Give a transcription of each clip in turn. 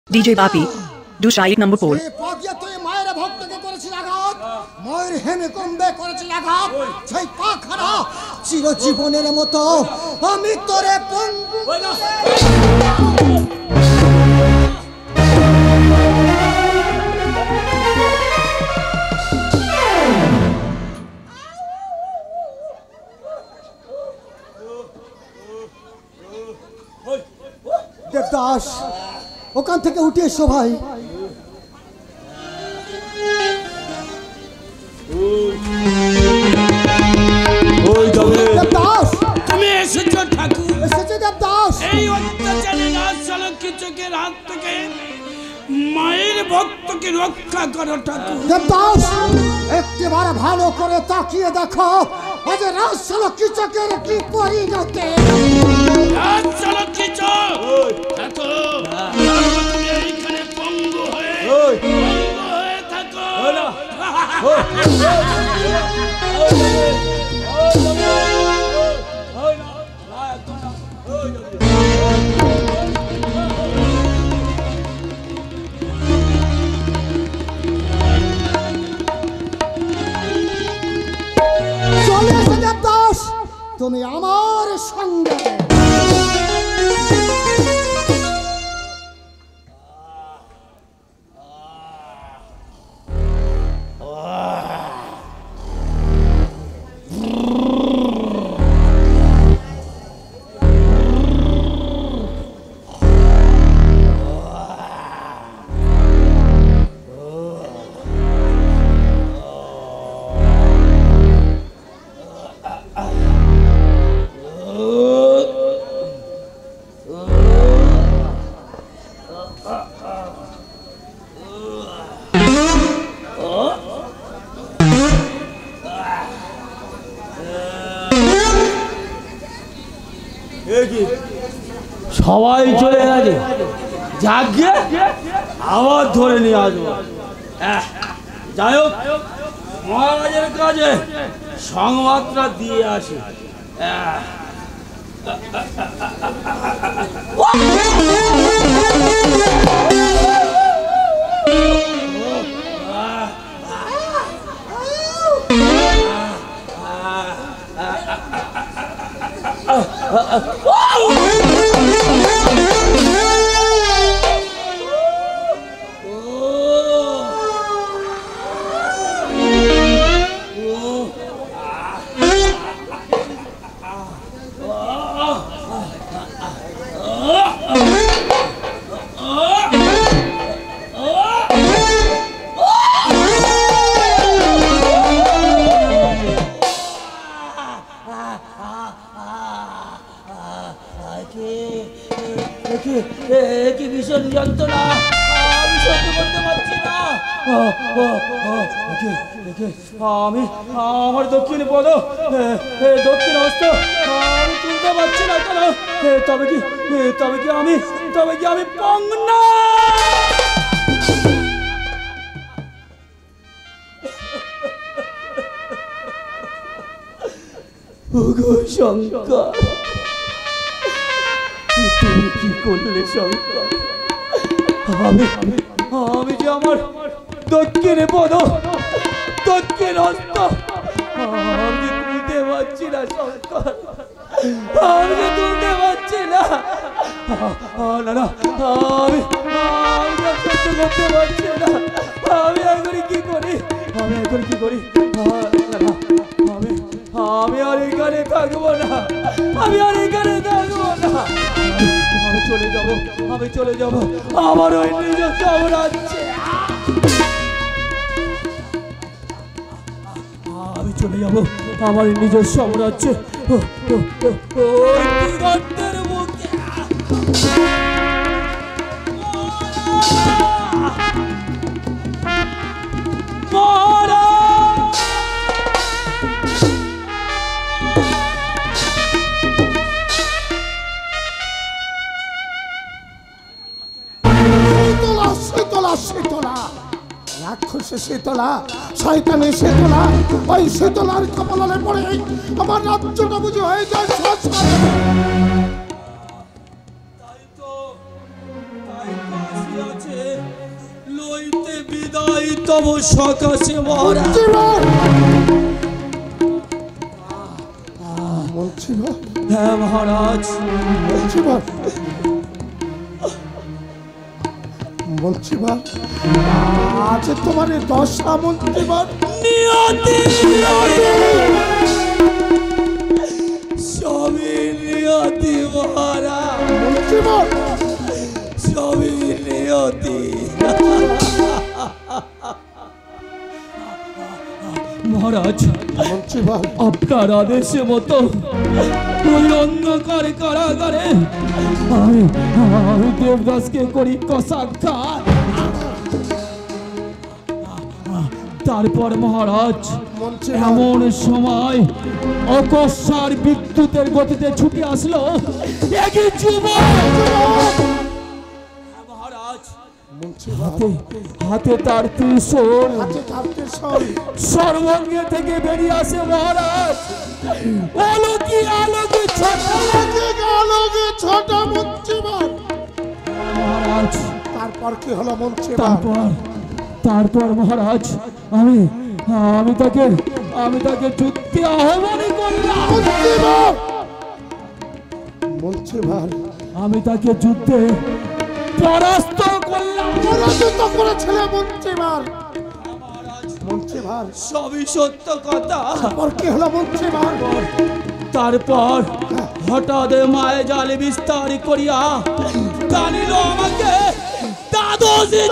DJ Papi, do Shaik number 4. তুই মায়ের ভক্তকে করেছিস আঘাত, মায়ের হেমে কমবে করেছিস আঘাত, সেই পাখারা চিরজীবনের মতো আমি তোরে পঙ্গু দেবদাস ওখান থেকে উঠে এসো ভাই। দেবদাস তুমি এসেছো ঠাকুর, এসেছে দেবদাস। এই অত্যাচারী রাজচালককে চোখের হাত থেকে মায়ের ভক্তকে রক্ষা করো ঠাকুর। দেবদাস একটিবার ভালো করে তাকিয়ে দেখো আজ রাজচালক চোখের কি পরিণতি। রাজচালক ঠাকুর তুমি এইখানে পঙ্গু হয়ে থাকো। চলে এসো দেবদাস তুমি আমার সঙ্গে। সবাই চলে গেছে, যাকে আবার ধরে নিয়ে আসবো। যাই হোক মহারাজের কাছে সংবাদটা দিয়ে আসি। কি ভীষণ যন্ত্রণা, আমি সহ্য করতে পারছি না। আমি আমার দক্ষিণ পদ দক্ষিণ হস্ত আমি তুলতে পারছি না কেন? তবে কি আমি পঙ্গনা? ওগো শঙ্কর, তুমি কি করলে শঙ্কর? আমি যে আমার দক্ষিণে পদ দক্ষিণ হস্ত আমি তুলতে পারছি না শঙ্কর, আমি যে তুলতে পারছি না। না আমি সহ্য করতে পারছি না। আমি এখন কি করি? আমি আর এখানে থাকবো না, আমি চলে যাব আমার ওই নিজের সাম্রাজ্যে। আমি চলে যাব আমার নিজের সাম্রাজ্যে, গর্তের মুখে। রাক্ষসে শীতলা, শয়তানে শীতলা, ওই শীতলার কপালে পড়ে আমার রাজ্যটা বুঝে হয়ে যায়। তাই তো আছে লইতে বিদায় তব সকাশে মহারাজ। হ্যাঁ মহারাজ। মন্ত্রীবার আজ তোমার দশা মন্ত্রীবার। নিয়তি সবই নিয়তি মহারাজ। মন্ত্রীবার সবই নিয়তি। মহারাজ মন্ত্রীবার আপনার আদেশে মতো ওই অন্ধকার কারাগারে আমি দেবদাসকে করি কসাক্ষাৎ। তারপর মহারাজ এমন সময় অকস্মার বিদ্যুতের গতিতে ছুটে আসলো একই যুবক। মহারাজ হাতে তার ত্রিশূল, সর্বাঙ্গে থেকে বেরিয়ে আসে মহারাজ আলোকি আলোকি ছোট মন্ত্রীবার। মহারাজ তারপর কি হলো মন্ত্রীবার? তারপর মহারাজ আমি তাকে যুদ্ধে আহ্বান করলাম। মন্ত্রীবার আমি তাকে যুদ্ধে পরাস্ত করলাম। পরাজিত করেছিল মন্ত্রীবার। মন্ত্রীবার সবই সত্য কথা। তারপর কি হলো মন্ত্রীবার? তারপর হঠাৎ মায়ে জালে বিস্তার করিয়া টানিল আমাকে দাদোসে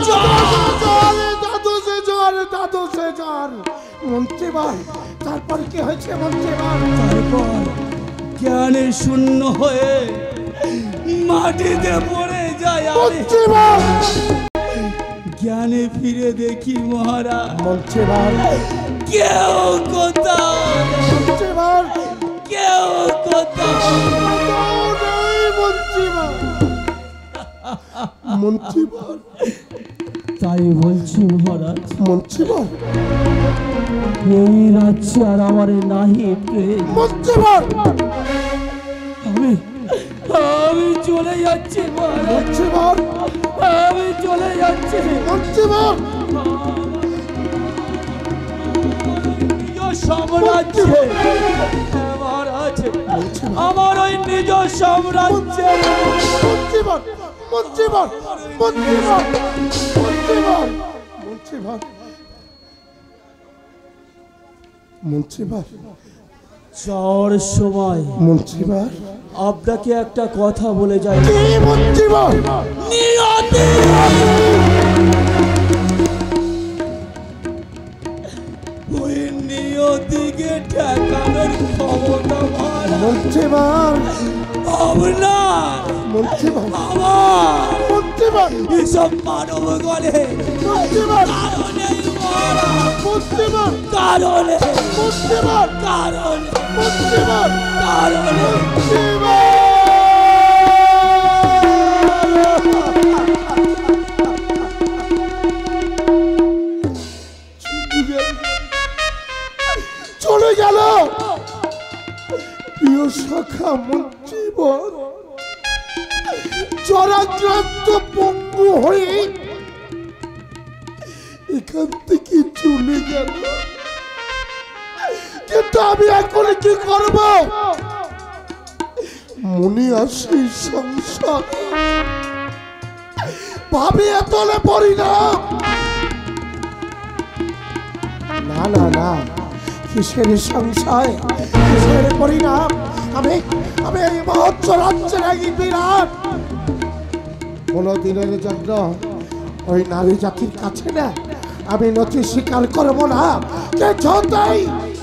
জ্বর। মন্ত্রীবার তারপর কি হয়েছে মন্ত্রীবার? তারপর জ্ঞানে শূন্য হয়ে মাটিতে পড়ে যায়। মন্ত্রীবার জ্ঞানে ফিরে দেখি মহারাজ মন্ত্রীবার কেউ কোথাও, মন্ত্রীবার কেউ কোথাও। মন্ত্রীবার তাই বলছি মহারাজ মন্ত্রীবার এই রাজ্যে আর আমার নাহি প্রেম। মন্ত্রীবার আমি চলে যাচ্ছি মহারাজ। মন্ত্রীবার আমি চলে যাচ্ছি। মন্ত্রীবার সাম্রাজ্যে মহারাজ আমার ওই নিজ সাম্রাজ্যে। মন্ত্রীবার মন্ত্রীবার মন্ত্রীবার মন্ত্রীবার মন্ত্রীবার মন্ত্রীবার যাওয়ার সময় মন্ত্রীবার আপনাকে একটা কথা বলে যাই। কি মন্ত্রীবার? নিয়তি ওই নিয়তিকে ঠেকানোর ক্ষমতা মন্ত্রীবার আপনার মন্ত্রীবার আমার মন্ত্রীবার এসব মানব গলে মন্ত্রীবার কারণে মহারাজ, মন্ত্রীবার কারণে মন্ত্রীবার কারণে মন্ত্রীবার কারণে চলে গেল প্রিয় সখা মন্ত্রীবর। জরাক্রান্ত পঙ্গু হয়ে এখান থেকে চলে গেল। কিন্তু আমি এখন কি করব? মনে আসে সংসার, ভাবি এতলে পড়ি না। না না না, কিসের সংশয়, কিসের পরিণাম? আমি আমি এই মহৎ রাজ্যের এক বিরাট কোনদিনের জন্য ওই নারী জাতির কাছে না আমি নথি স্বীকার করবো না। কিছুতেই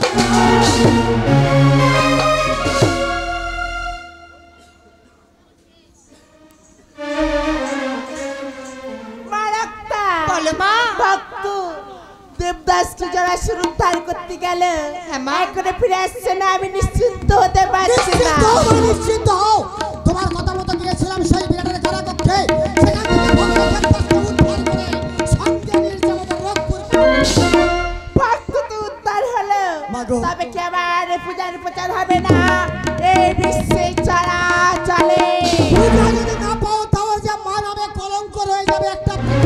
দেবদাসকে যারা উদ্ধার করতে গেল এখনো ফিরে আসছে না। আমি নিশ্চিন্ত হতে পারছি না। নিশ্চিন্ত হও, তোমার কথা মতো গিয়েছিলাম সেই বিরাটের কারাকক্ষে। সেখান থেকে ভক্তকে উদ্ধার করে সঙ্গে নিয়ে যাবো রংপুর। ভক্ত তো উদ্ধার হলো, তবে কি আবার পূজার প্রচার হবে না? এই বিশ্বে চলা চলে পূজা যদি না পাও তাও যে মানবে কলঙ্ক রয়ে যাবে একটা।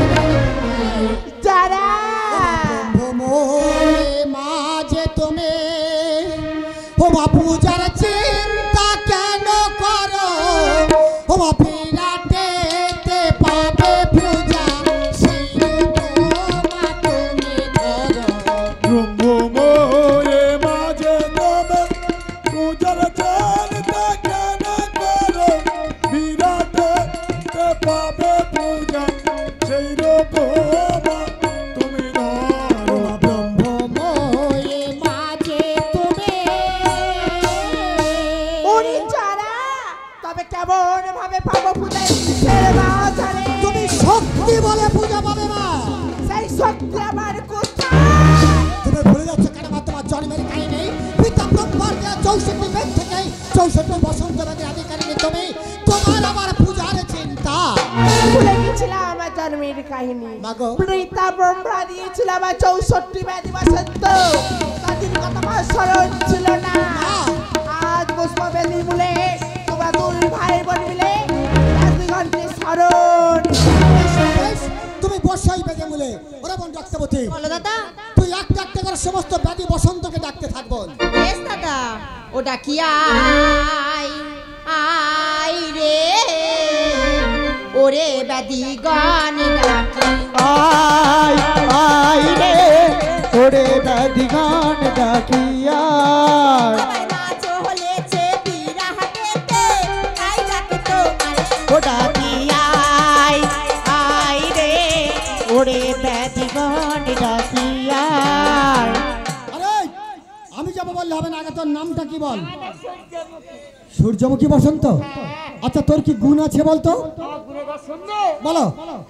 শক্তি আমার কোথায়? তুমি ভুলে যাচ্ছ কেন মা তোমার জন্মের কাহিনী? পিতা ব্রহ্মার দেয়া 64 বেদ থেকে 64 বসন্ত বেদের আধিকারিণী তুমি। তোমার আমার পূজার চিন্তা। ভুলে গেছিলাম আমার জন্মের কাহিনী। মাগো। পিতা ব্রহ্মা দিয়েছিল আমার 64 বেদ বসন্ত। তাদের কথা আমার স্মরণ ছিল না। আজ পুষ্প বেদি বলে তোমরা দুই ভাই বোন মিলে রাজগণকে স্মরণ। তুমি বর্ষাই বেদে মূলে ওরা বোন রক্তবতী। বলো দাদা। তুই একটা একটা করে সমস্ত ব্যাধি বসন্তকে ডাকতে থাকবো। বেশ দাদা, ও ডাকি আয় আয় রে, ওরে ব্যাধি গান ডাকি আয় আয় রে ওরে ব্যাধি গান ডাকিয়া সবাই নাচ হলেছে বিরাহাটেতে, আয় ডাকি তোমারে ও ডাকিয়া আয় আয় রে ওরে ব্যাধি গান ডাকিয়া। আরে আমি যাবো বললে হবে না, আগে তোর নামটা কি বল? সূর্যমুখী বসন্ত। আচ্ছা তোর কি গুণ আছে বলতো? বলো।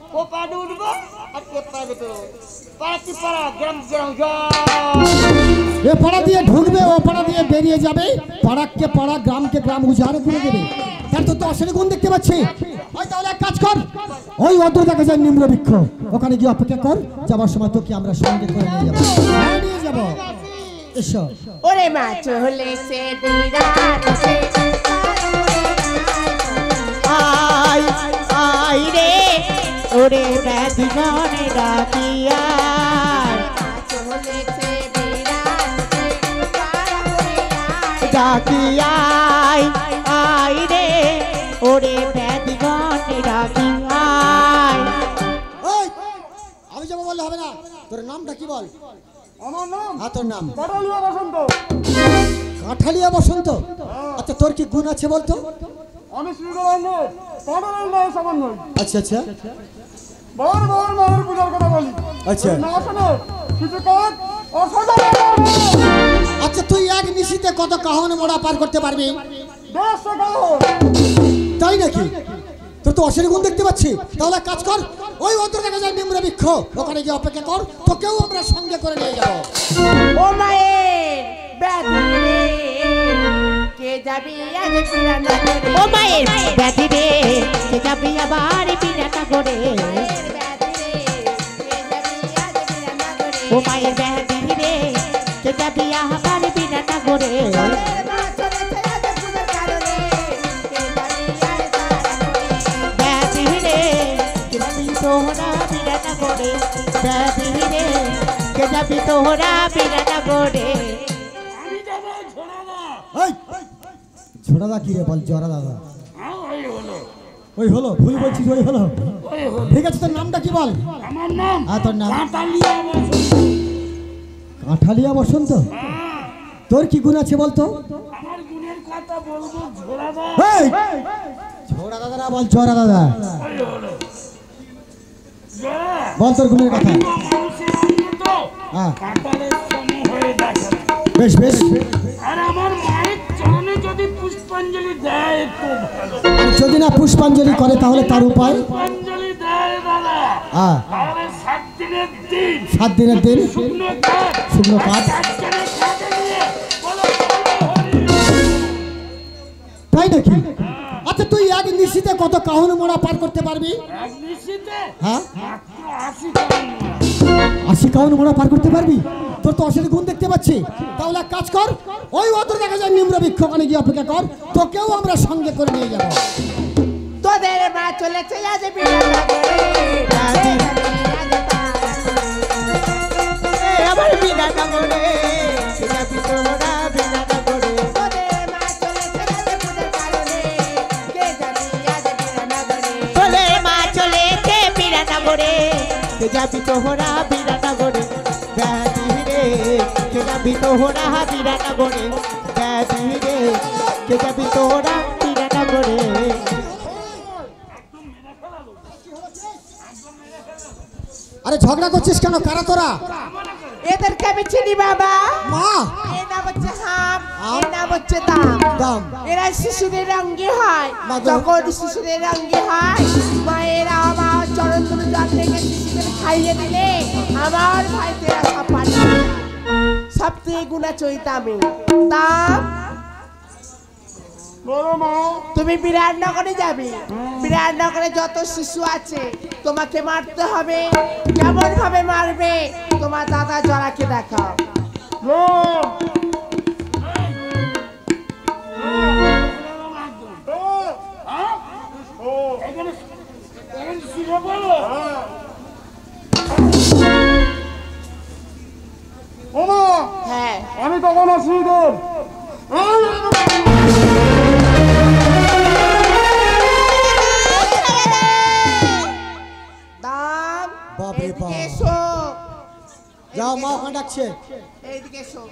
এ পাড়া দিয়ে ঢুকবে, ও পাড়া দিয়ে বেরিয়ে যাবে, পাড়াকে পাড়া গ্রামকে গ্রাম উজাড় করে দেবে। তার তো অসের গুণ দেখতে পাচ্ছি। ওই তাহলে এক কাজ কর, ওই অদ্র দেখা যায় নিম্ন বৃক্ষ, ওখানে গিয়ে অপেক্ষা কর, যাবার সময় তোকে আমরা সঙ্গে করে নিয়ে যাবো। হ্যাঁ, নিয়ে যাবো। এসো। ওরে মাছ হলেছে বিরাটে, আয় আয় রে ওরে ব্যাধি গান ডাকিয়া মাছ হলেছে বিরাটে, পাড়া করে আয়। ডাকিয়া আয় রে ওরে ব্যাধি গান ডাকিয়া। ওই আমি যাবো বললে হবে না, তোর নামটা কি বল? আমার নাম হ্যাঁ তোর নাম? কাটালিয়া বসন্ত। কাঠালিয়া বসন্ত। আচ্ছা তোর কি গুণ আছে বলতো? আমি শ্রীগোবিন্দ পাটালের নয় সামান্য। আচ্ছা আচ্ছা বার বার মায়ের পূজার কথা বলি। আচ্ছা। না শোনো কিছু কাজ অসাধারণ। আচ্ছা তুই এক নিশিতে কত কাহন মোড়া পার করতে পারবি? 150 কাহন। তাই নাকি? তোর তো অসের গুণ দেখতে পাচ্ছি। তাহলে এক কাজ কর, ওই অন্তর দেখা যায় নিম্ন বৃক্ষ, ওখানে গিয়ে অপেক্ষা কর, তোকেও আমরা সঙ্গে করে নিয়ে যাবো। ও মায়ের ব্যাধি রে, কে যাবি আজ পিরানা করে? ও মায়ের ব্যাধি রে কে যাবি আবার বিরাটা করে? মায়ের ব্যাধি রে, কে যাবি আজ পিরানা করে? ও মায়ের ব্যাধি রে কে যাবি আবার বিরাটা করে? ওরে মাছ হলেছে আজ পূজার কারণে, কে যাবি আজ তারা করে? ব্যাধি রে কে যাবি তোহরা বিরাটা করে? ব্যাধি রে কে যাবি তোহরা বিরাটা করে? আমি যাবো ঝোড়াদা। এই ছোড়াদা কি রে বল? জরা দাদা। হ্যাঁ, ওই হলো ওই হলো, ভুল বলছিস, ওই হলো। ওই হলো। ঠিক আছে তোর নামটা কি বল? আমার নাম হ্যাঁ তোর নাম? কাটালিয়া বসন্ত। কাঠালিয়া বসন্ত। তোর কি গুণ আছে বলতো? আমার গুণের কথা বলবো ঝোড়াদা। এই ছোড়া দাদা না, বল জরা দাদা। ওই হলো জোড়া। বল তোর গুণের কথা। মানুষের অঙ্গ তো হ্যাঁ কাটালের সম হয়ে দেখে না। বেশ বেশ। আর আমার মায়ের চরণে যদি পুষ্পাঞ্জলি দেয় একটু ভালো। আর যদি না পুষ্পাঞ্জলি করে তাহলে তার উপায়? পুষ্পাঞ্জলি দেয় দাদা, হ্যাঁ তাহলে 7 দিনের দিন 7 দিনের দিন শুকনো কাঠ শুকনো কাঠ। চারজনে কাঁধে নিয়ে বলো হরি তাই নাকি? আচ্ছা তুই এক নিশিতে কত কাহন মোড়া পার করতে পারবি? এক নিশিতে হ্যাঁ মাত্র 80 টাকা। 80 কাহন মোড়া পার করতে পারবি? তোর তো অসের গুণ দেখতে পাচ্ছি। তাহলে এক কাজ কর, ওই অন্তর দেখা যায় নিম্ন বৃক্ষ, ওখানে গিয়ে অপেক্ষা কর, তোকেও আমরা সঙ্গে করে নিয়ে যাবো। তোদের মা চলেছে আজ পিরানা করে, কে যাবি আজ তারা করে? আবার বিরাটা করে কে যাবি তোহরা বিরাটা করে? তোদের মা চলেছে আজ পূজার কারণে, কে যাবি আজ পিরানা করে? তোলে মা চলেছে বিরাটা করে কে যাবি তোহরা বিরাটা করে? ব্যাধি রে কে যাবি তোহরা বিরাটা করে? ব্যাধি রে কে যাবি তোহরা বিরাটা করে? আরে ঝগড়া করছিস কেন? কারা তোরা? এদেরকে আমি চিনি বাবা। মা এর নাম হচ্ছে হাম, এর নাম হচ্ছে দাম। দাম। এরা শিশুদের অঙ্গে হয়। মা গো। যখন শিশুদের অঙ্গে হয়, মায়েরা আমার চরণ ধরে জল থেকে শিশুদের খাই খাইয়ে দিলে আমার ভাই তেরা সব পারি সবথেকে গুণা চইতা আমি তা বলো মা তুমি বিরাটনগরে যাবে বিরাটনগরে যত শিশু আছে তোমাকে মারতে হবে কেমন ভাবে মারবে তোমার দাদা জরাকে দেখাও হ্যাঁ আমি তখন আসি তোর দাম বাপরে এদিকে বাপ। এসো যাও মা ওখানে ডাকছে এইদিকে এসো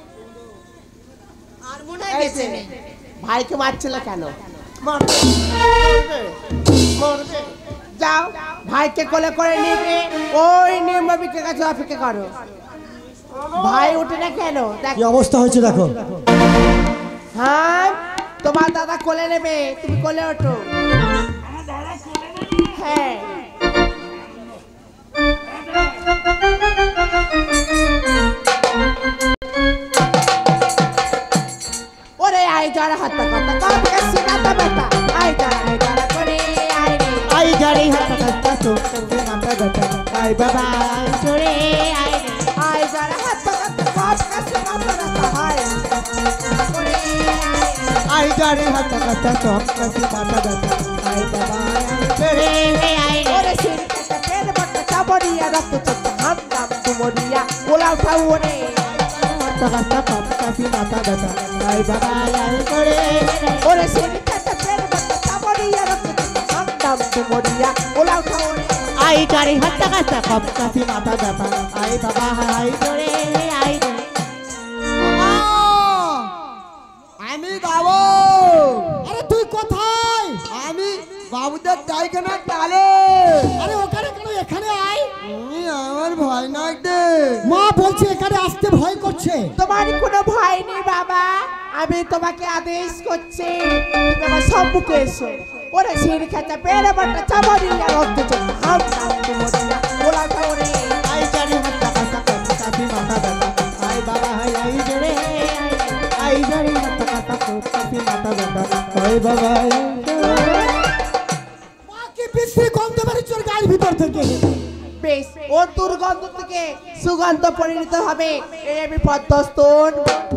আর মনে হয় বেঁচে নেই। ভাইকে মারছিল কেন যাও ভাইকে কোলে করে নিয়ে গিয়ে ওই নিম্নবিকের কাছে অপেক্ষা করো ভাই উঠে না কেন দেখ কি অবস্থা হয়েছে দেখো হ্যাঁ তোমার দাদা কোলে নেবে তুমি কোলে ওঠো হ্যাঁ ওরে আই যারা হাত কথা কম কাছে না বেটা আই যারা করে আই রে আই জারি হাত কাটা তো করতে মাথা গটা আই বাবা চড়ে আই রে আই যারা হাত কথা কম কাছে না বেটা আই করে আই জারি হাত কাটা তো করতে মাথা গটা আই বাবা চড়ে আই ওরে সির কাটা পের বট্টা চাবড়িয়া রক্ত চোখ হাত দাম তুমরিয়া গোলা উঠাও ওরে হাত কাটা কম করতে মাথা গটা আই বাবা আই করে ওরে সির কাটা পের বট্টা চাবড়িয়া রক্ত চোখ হাত দাম তুমরিয়া গোলা উঠাও ওরে আই জারি হাত কাটা কম করতে মাথা গটা আই বাবা আই করে আই আমি বাবু আরে তুই কোথায় আমি বাবুদের টাইখানা তালে আরে ওখানে কেন এখানে আয় তুমি আমার ভয় লাগবে মা বলছে এখানে আসতে ভয় করছে তোমার কোনো ভয় নেই বাবা আমি তোমাকে আদেশ করছি তুমি আমার সম্মুখে এসো ওরে সির কাটা পের বট্টা চাবড়িয়া রক্ত চোখ হাত দাম তুমরিয়া গোলা উঠাও ওরে আই জারি হাত কাটা কম করতে মাথা গটা আই বাবা আই করে আই জারি হাত কাটা কম করতে মাথা গটা আই বাবা মা কি বিশ্রী গন্ধ বেরোচ্ছে ওর গায়ের ভিতর থেকে বেশ ও দুর্গন্ধ থেকে সুগন্ধ পরিণত হবে এই আমি পদ্মস্তন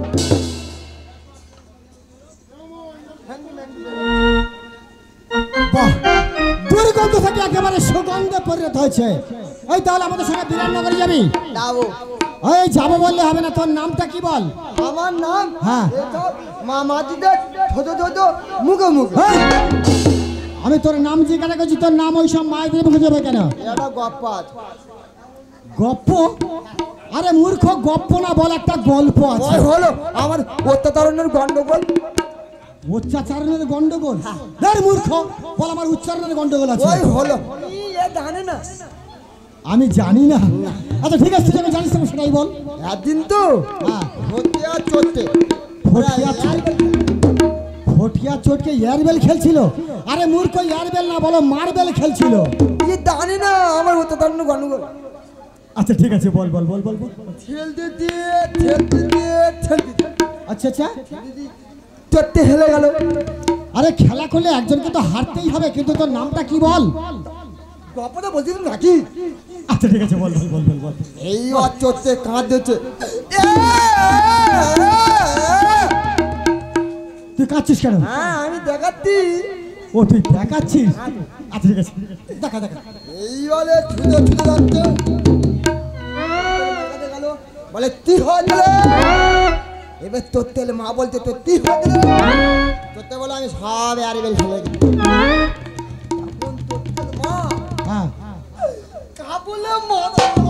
বাহ দুর্গন্ধ থেকে একেবারে সুগন্ধে পরিণত হয়েছে ওই তাহলে আমাদের সঙ্গে বিরাটনগরে যাবি যাবো ওই যাবো বললে হবে না তোর নামটা কি বল আমার নাম হ্যাঁ। মামাজিদের ছোট ছোট মুখে মুখে এই, আমি তোর নাম জিজ্ঞাসা করছি তোর নাম ওই সব মায়েদের মুখে যাবে কেন এটা গপ্প আছে গপ্প আরে মূর্খ গপ্প না বল একটা গল্প আছে ওই হলো আমার অত্যাচারণের গন্ডগোল উচ্চারণের গন্ডগোল ধর মূর্খ বল আমার উচ্চারণের গন্ডগোল আছে ওই হলো জানে না আমি জানি না আচ্ছা ঠিক আছে তুই যখন জানিস তখন সেটাই বল একদিন তো হ্যাঁ হতিয়া চড়তে ফটিয়া চোট ফটিয়া চোটকে এয়ারবেল খেলছিল আরে মূর্খ এয়ারবেল না বলো মার্বেল খেলছিল জানি না আমার অত্যাচারণের গন্ডগোল আচ্ছা ঠিক আছে বল বল বল বল বল ঠেলতে দিয়ে ঠেলতে দিয়ে ঠেলতে দিয়ে আচ্ছা আচ্ছা চড়তে হেলে গেল আরে খেলা করলে একজনকে তো হারতেই হবে কিন্তু তোর নামটা কি বল গপ্পটা বলছিলাম নাকি আচ্ছা ঠিক আছে বল বল বল বল বল এই আর চড়তে কাঁদ দিচ্ছে তুই কাঁদছিস কেন হ্যাঁ আমি দেখাচ্ছি ও তুই দেখাচ্ছিস আচ্ছা ঠিক আছে দেখা দেখা এই বলে ছুঁড়ে ছুঁড়ে যাচ্ছে গেল বলে তুই হয়ে এবার তোর তেলে মা বলছে তোর তুই হয়ে গেল তোরতে বলে আমি সব আরে বেল ফেলে দিই তখন তোর তেলে মা হ্যাঁ কাপড়ে মা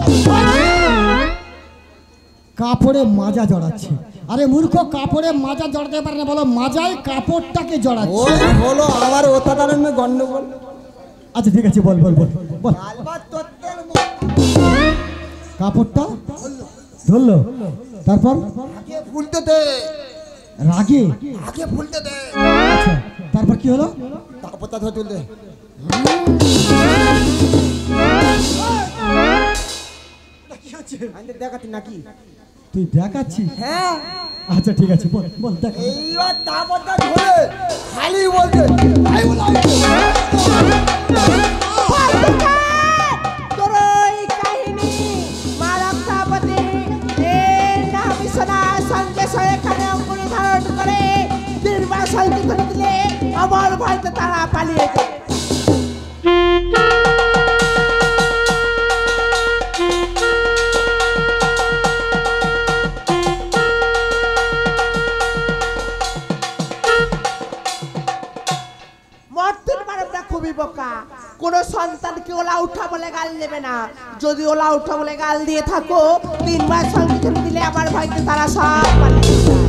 কাপড়ে মাজা জড়াচ্ছে আরে মূর্খ কাপড়ে মাজা জড়াতে পারে না বলো মাজায় কাপড়টাকে জড়াচ্ছে ওই হলো আবার অত্যাচারণের গন্ডগোল আচ্ছা ঠিক আছে বল বল বল বল আলবার তোর তেল কাপড়টা ধরলো তারপর আগে ফুলতে দে রাগে আগে ফুলতে দে আচ্ছা তারপর কি হলো কাপড়টা ধরে তুলতে আমি দেখাচ্ছি নাকি? তুই দেখাচ্ছিস? হ্যাঁ। আচ্ছা ঠিক আছে, বল বল দেখ। এইবার তারপরটা ধরে খালি বলতে তোর এই কাহিনী মারক তাপতি এর নাম শোনা সঙ্গে সঙ্গে কানে অঙ্কুরি ধারণ করে নির্বাসনকে ধরে দিলে আমার ভয়তে তারা পালিয়ে যায়। কোন সন্তানকে ওলা উঠা বলে গাল দেবে না, যদি ওলা উঠা বলে গাল দিয়ে থাকো 3 মাস সংবিধান দিলে আমার ভাইকে তারা সব পালিয়ে যায়।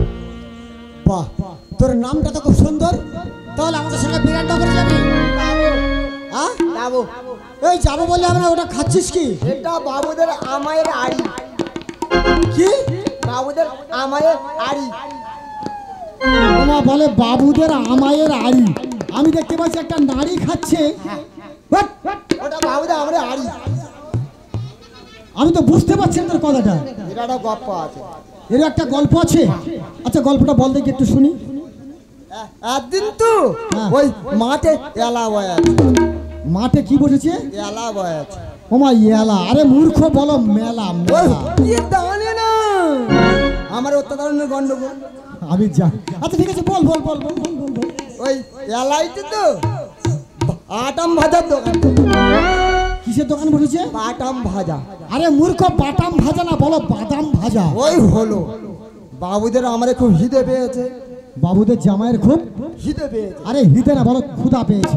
বাহ, তোর নামটা তো খুব সুন্দর। তাহলে আমাদের সঙ্গে বিরাটনগরে যাবি? হ্যাঁ যাবো। এই যাবো বলে আমরা ওটা খাচ্ছিস কি? এটা বাবুদের আমায়ের আড়ি। কি বাবুদের আমায়ের আড়ি? ওমা বলে বাবুদের আমায়ের আড়ি। আমি দেখতে পাচ্ছি একটা নারী খাচ্ছে। ওটা বাবুদের আমাদের আড়ি। আমি তো বুঝতে পারছি না তোর কথাটা। এটা একটা গল্প আছে। এর একটা গল্প আছে? আচ্ছা গল্পটা বল দেখি একটু শুনি। একদিন তো ওই মাঠে এলা বয় আছে। মাঠে কি বসেছে? এলা বয় আছে। ওমা এলা? আরে মূর্খ, বলো মেলা। মেলা জানে না আমার অত্যাচারণের গন্ডগোল। আমি জানি। আচ্ছা ঠিক আছে, বল বল বল বল বল বল বল। ওই এলাইতে তো আটাম ভাজার দোকান। কিসের দোকান বসেছে? বাটাম ভাজা। আরে মূর্খ, বাটাম ভাজা না, বলো বাদাম ভাজা। ওই হলো বাবুদের আমারে খুব হিদে পেয়েছে। বাবুদের জামাইয়ের খুব হিদে পেয়েছে। আরে হিদে না, বলো ক্ষুধা পেয়েছে।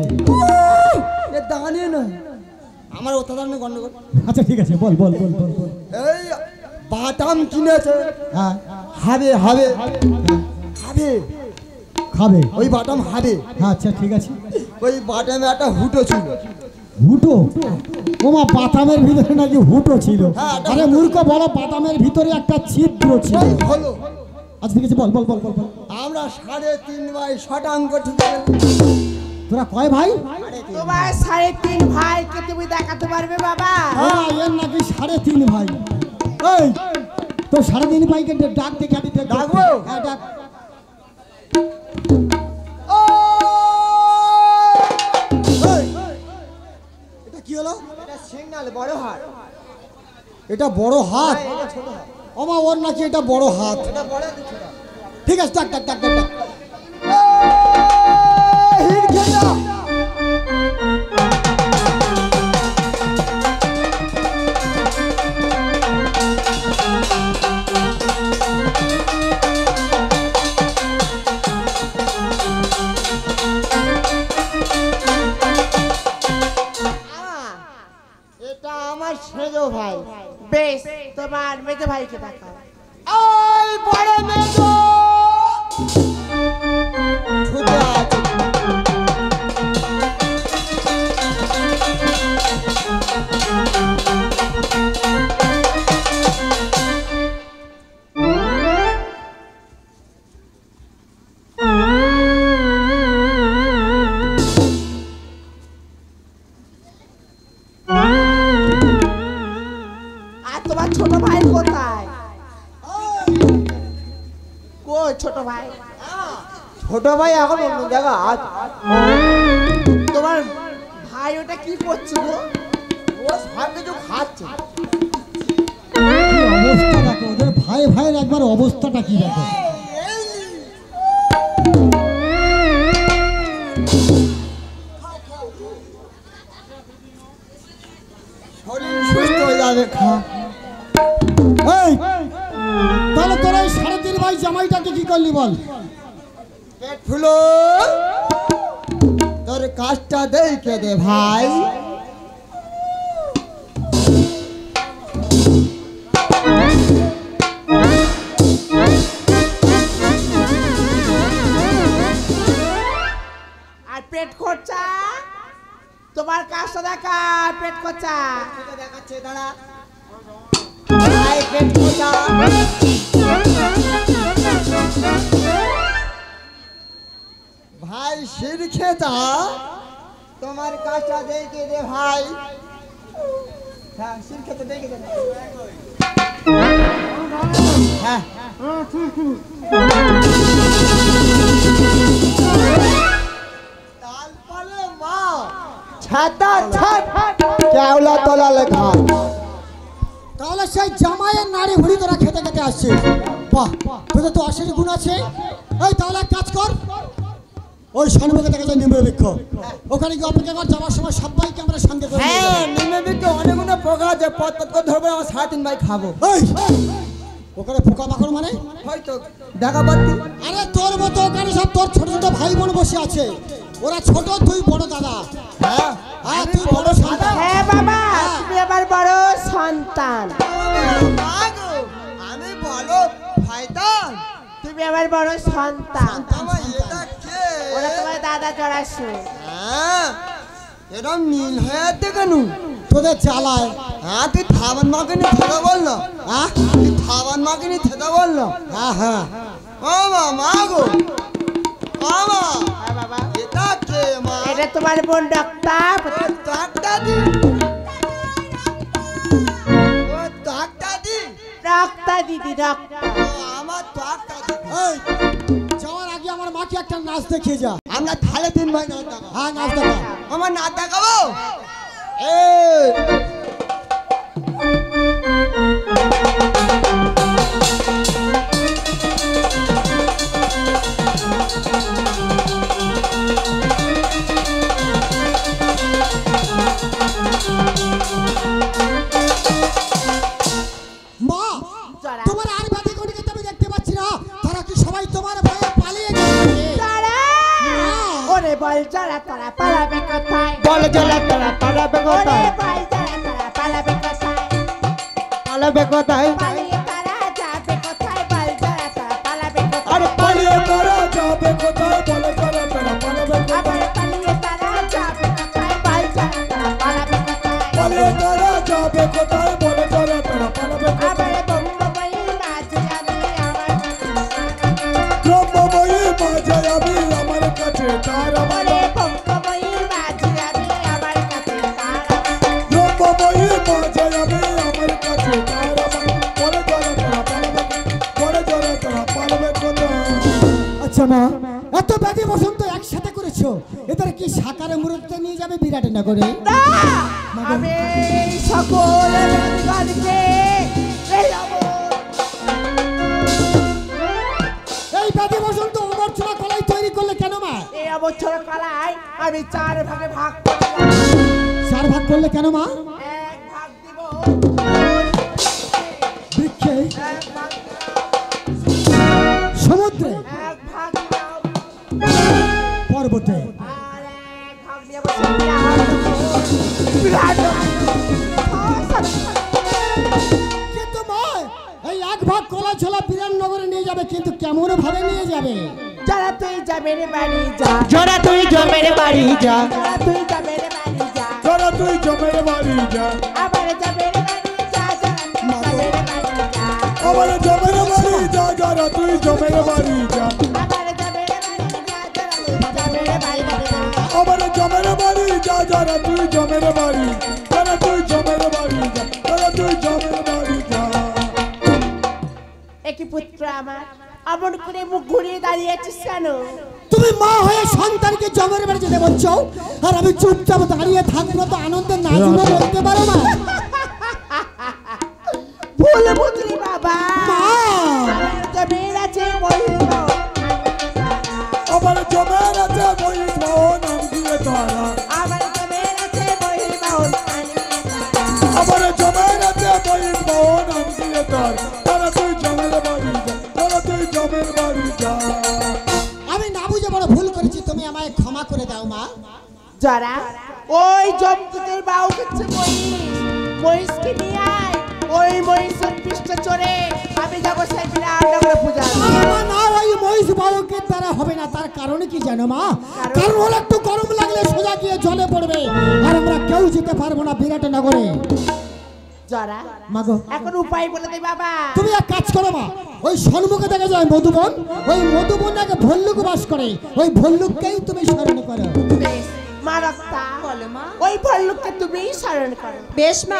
এ দাঁড়ানি না আমার অত্যাচারণের গন্ডগোল। আচ্ছা ঠিক আছে, বল বল বল বল বল। এই বাটাম কিনেছে। হ্যাঁ হবে হবে হবে খাবে ওই বাটাম হবে। আচ্ছা ঠিক আছে। ওই বাটামে একটা হুটো ছিল। হুটো? ওমা বাদামের ভিতরে নাকি হুটো ছিল? হ্যাঁ, আরে মূর্খ, বলো বাদামের ভিতরে একটা ছিদ্র ছিল। ওই হলো আচ্ছা ঠিক আছে, বল বল বল বল বল। আমরা 3.5 ভাই শটাঙ্গ ঠিক আছে। তোরা কয় ভাই? তোমার 3.5 ভাইকে তুমি দেখাতে পারবে বাবা? ওমা এর নাকি 3.5 ভাই। এই তো 3.5 ভাইকে ডাক দেখে আমি ডাকবো? হ্যাঁ ডাক। এটা কি হলো? এটা সিগন্যাল বড় হাত। এটা বড় হাত? এটা ছোট হাত। ওমা ওর নাকি এটা বড় হাত। এটা বড় হাত ছোট হাত। ঠিক আছে, ডাক ডাক ডাক ডাক ডাক। হিট খেলা। এটা আমার সেজো ভাই। বেশ, তোমার মেজো ভাইকে দেখাও। ওই বড় মেজো ছুটে আছে। আর তোমার ছোট ভাই কোথায়? কই ছোট ভাই? ছোট ভাই এখন অন্য জায়গা আছে। তোমার ভাই ওটা কি করছে গো? ও সব কিছু খাচ্ছে। অবস্থা দেখো ওদের ভাই ভাইয়ের একবার অবস্থাটা কি দেখো। শরীর সুস্থ হয়ে যাবে খা। এই তাহলে তোরা এই 3.5 ভাই জামাইটাকে কি করলি বল? পেট ফুলো তোর কাজটা দেখে দে ভাই। আর পেট খরচা? তোমার কাজটা দেখা। পেট খরচা দেখাচ্ছে দাঁড়া। ভাই পেট ফুলা। ভাই শির খেতা তোমার কাজটা দেখে দে ভাই। হ্যাঁ শিল খেতে দেখে যাবে হ্যাঁ তালপালে মা ছাতা ছাত কেওলা তলা লেখা তাহলে সেই জামাইয়ের নাড়ি ভুড়ি তোরা খেতে খেতে আসছে বাহ তোদের তো অশেষ গুণ আছে এই তাহলে এক কাজ কর ওই সন্মুখে দেখা যায় নিম্নবৃক্ষ ওখানে গিয়ে অপেক্ষা কর যাওয়ার সময় সবাইকে আমরা সঙ্গে করে নিয়ে হ্যাঁ যাবো। নিম্নবিত্তে অনেকগুলো পোকা আছে পথ পথ করে ধরবো আমার 3.5 ভাই খাবো এই ওখানে পোকা মাকড় মানে হয়তো দেখা পাচ্ছি আরে তোর মতো ওখানে সব তোর ছোট ছোট ভাই বোন বসে আছে ওরা ছোট তুই বড় দাদা হ্যাঁ হ্যাঁ তুই বড় সন্তান হ্যাঁ বাবা তুমি আবার বড় সন্তান মাগো আমি বলো শয়তান তুমি আবার বড় সন্তান আমার এটা কে ওরা তোমার দাদা জড়াসু হ্যাঁ এরম মিল হয়ে আছে কেন তোদের জ্বালায় হ্যাঁ তুই থাবান মাকে নিয়ে থেতা বললো হ্যাঁ তুই থাবান মাকে নিয়ে থেতা বললো হ্যাঁ হ্যাঁ ও মা মাগো ও মা হ্যাঁ বাবা এটা কে মা এটা তোমার বোন ডাক্তার ও ডাক্তার দি ও ডাক্তার দি ডাক্তার দিদি ডাক্তার ও আমার ডাক্তার দি এই যাওয়ার আগে আমার মাকে একটা নাচ দেখিয়ে যা আমরা থালে 3 ভাই না দেখা হ্যাঁ নাচ দেখা আমার না দেখাবো এই মা জরা। তোমার আর বাদে কোনকে আমি দেখতে পাচ্ছি না তারা কি সবাই তোমার ভয়ে পালিয়ে গেছে জরা! ওরে বল জরা তোরা পালাবে কোথায় বল জলা তোরা পালাবে ওরে কোথায় বল জরা তোরা পালাবে কোথায় পালাবে কোথায় পালিয়ে তারা যাবে কোথায় বল জরা তোরা পালাবে কোথায় আরে পালিয়ে তোরা যাবে কোথায় বল জলা তোরা পালাবে আবার কোথায় পালিয়ে তারা যাবে কোথায় বল জরা তোরা পালাবে কোথায় পালিয়ে তোরা যাবে কোথায় বল জলা তোরা পালাবে আবার কোথায় বম্বই মাঝে আমি আমার ব্রহ্মময়ী মাঝে আমি আমার কাছে তার আমার ওরে বম্বই মাঝে আমি আমার কাছে তারা ব্রহ্মময়ী মাঝে আমি আমার কাছে তার আমার বল জলা তোরা পালাবে কোথায় আচ্ছা মা এত ব্যাধি বসন্ত একসাথে করেছো এদের কি সাকারে মুহূর্তে নিয়ে যাবে বিরাট নগরে না আমি সকল রোজগারকে এলাবো এই ব্যাধি বসন্ত অবর্চনা কলাই তৈরি করলে কেন মা এই অবছর কালায় আমি 4 ভাগে ভাগ করব 4 ভাগ করলে কেন মা 1 ভাগ দিব বৃক্ষে 1 ভাগ সমুদ্রে 1 ভাগ দাও পর্বতে আর 1 ভাগ দিব বিরাট কিন্তু মা এই 1 ভাগ কলা ছোলা বিরাট নগরে নিয়ে যাবে কিন্তু কেমন ভাবে নিয়ে যাবে যারা তুই যাবে রে বাড়ি যা জরা তুই জমের বাড়ি যা যারা তুই যাবে রে বাড়ি যা জরা তুই জমের বাড়ি যা আবার যাবে রে বাড়ি যা যারা তুই যাবে রে বাড়ি যা আমার জমের বাড়ি যা জরা তুই জমের বাড়ি যা আবার যাবে রে বাড়ি যা যারা তুই যাবে রে বাড়ি যা আমার জমের বাড়ি যা জরা তুই জমের বাড়ি জরা তুই জমের বাড়ি যা জরা তুই জমের বাড়ি যা একই পুত্র আমার আমন করে মুখ ঘুরিয়ে দাঁড়িয়ে আছিস কেন তুমি মা হয়ে সন্তানকে জমের বাড়ি যেতে বলছো আর আমি চুপচাপ দাঁড়িয়ে থাকবো তো আনন্দে নাচবো বলতে পারো না ভুল বুঝলি বাবা মা আমার জমির আছে মহিলা আমার জমের আছে মহিষ মোহন নাম দিয়ে তারা আমার জমির আছে মহিলা আমার জমের আছে মহিষ মোহন নাম দিয়ে তার জরা তুই জমের বাড়ি যা জরা তুই জমের বাড়ি যা আমি না বুঝে বড় ভুল করেছি তুমি আমায় ক্ষমা করে দাও মা যারা ওই জমতুদের বাউ করছে মহিষকে নিয়ে আয় ওই মহিষের পৃষ্ঠে চড়ে আমি যাবো সেই বিরাট নগরে পূজা মা না ওই মহিষ বাবুকে তারা হবে না তার কারণ কি জানো মা কারণ হলো একটু গরম লাগলে সোজা গিয়ে জলে পড়বে আর আমরা কেউ যেতে পারবো না বিরাট নগরে যারা মাগো এখন উপায় বলে দে বাবা তুমি এক কাজ করো মা ওই সন্মুখে দেখা যায় মধুবন ওই মধুবন আগে ভল্লুক বাস করে ওই ভল্লুককেই তুমি স্মরণ করো বেশ, মা রক্তা বলো মা ওই ওই ভল্লুককে তুমি স্মরণ করো। বেশ মা।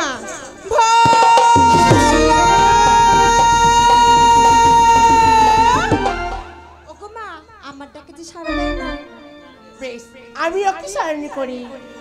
ওগো মা, আমার ডাকে যে সাড়া দেয় না। বেশ, আমি ওকে স্মরণ করি।